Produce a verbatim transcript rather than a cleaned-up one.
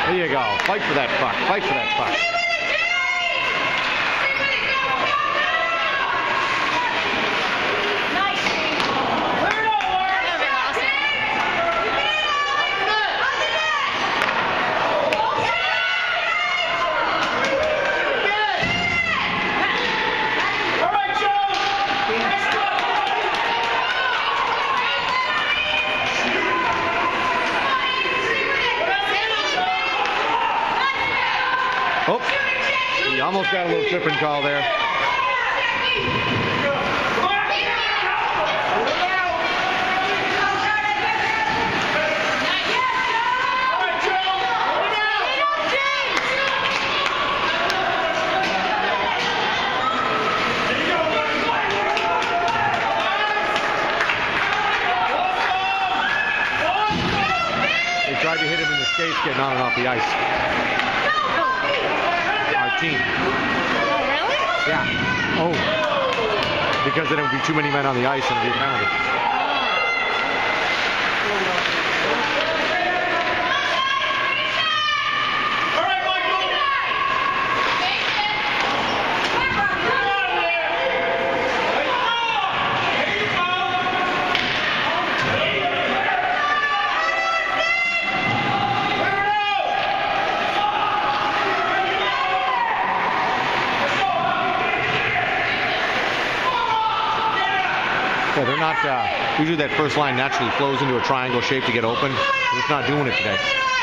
There you go. Fight for that puck. Fight for that puck. Oh, he almost got a little tripping call there. They tried to hit him in the skates getting on and off the ice. Team. Oh, really? Yeah. Oh. Because then it would be too many men on the ice and it would be a penalty. Yeah, they're not, uh, usually that first line naturally flows into a triangle shape to get open. They're just not doing it today.